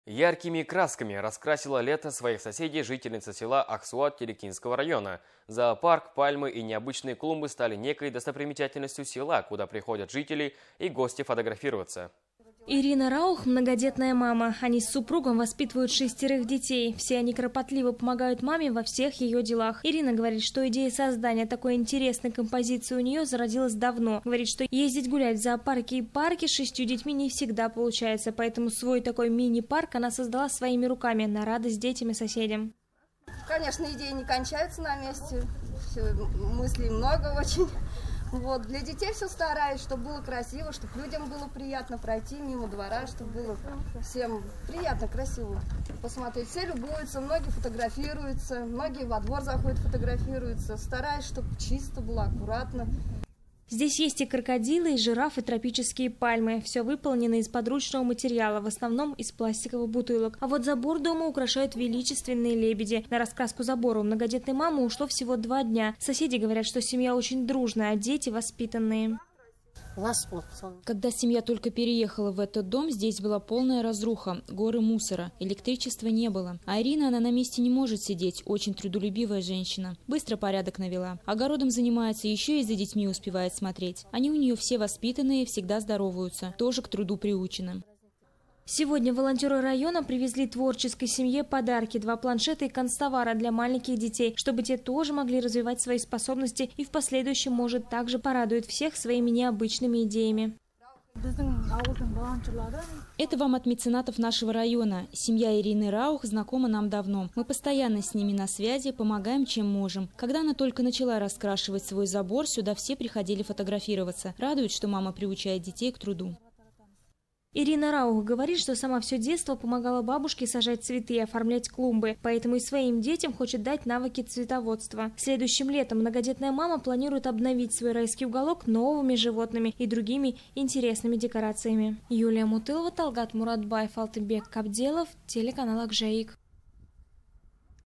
Яркими красками раскрасила лето своих соседей жительница села Аксуат Телекинского района. Зоопарк, пальмы и необычные клумбы стали некой достопримечательностью села, куда приходят жители и гости фотографироваться. Ирина Раух – многодетная мама. Они с супругом воспитывают 6 детей. Все они кропотливо помогают маме во всех ее делах. Ирина говорит, что идея создания такой интересной композиции у нее зародилась давно. Говорит, что ездить гулять в зоопарки и парки с 6 детьми не всегда получается. Поэтому свой такой мини-парк она создала своими руками на радость детям и соседям. Конечно, идеи не кончаются на месте. Все, мыслей много очень. Вот, для детей все стараюсь, чтобы было красиво, чтобы людям было приятно пройти мимо двора, чтобы было всем приятно, красиво посмотреть. Все любуются, многие фотографируются, многие во двор заходят, фотографируются. Стараюсь, чтобы чисто было, аккуратно. Здесь есть и крокодилы, и жирафы, тропические пальмы. Все выполнено из подручного материала, в основном из пластиковых бутылок. А вот забор дома украшают величественные лебеди. На раскраску забора у многодетной мамы ушло всего 2 дня. Соседи говорят, что семья очень дружная, а дети воспитанные. Когда семья только переехала в этот дом, здесь была полная разруха, горы мусора, электричества не было. А Ирина, она на месте не может сидеть, очень трудолюбивая женщина. Быстро порядок навела. Огородом занимается, еще и за детьми успевает смотреть. Они у нее все воспитанные, всегда здороваются, тоже к труду приучены. Сегодня волонтеры района привезли творческой семье подарки: 2 планшета и канцтовара для маленьких детей, чтобы те тоже могли развивать свои способности и в последующем, может, также порадует всех своими необычными идеями. Это вам от меценатов нашего района. Семья Ирины Раух знакома нам давно. Мы постоянно с ними на связи, помогаем, чем можем. Когда она только начала раскрашивать свой забор, сюда все приходили фотографироваться. Радует, что мама приучает детей к труду. Ирина Раух говорит, что сама все детство помогала бабушке сажать цветы и оформлять клумбы, поэтому и своим детям хочет дать навыки цветоводства. Следующим летом многодетная мама планирует обновить свой райский уголок новыми животными и другими интересными декорациями. Юлия Мутылова, Талгат Муратбаев, Алтынбек Кабделов, телеканал Акжаик.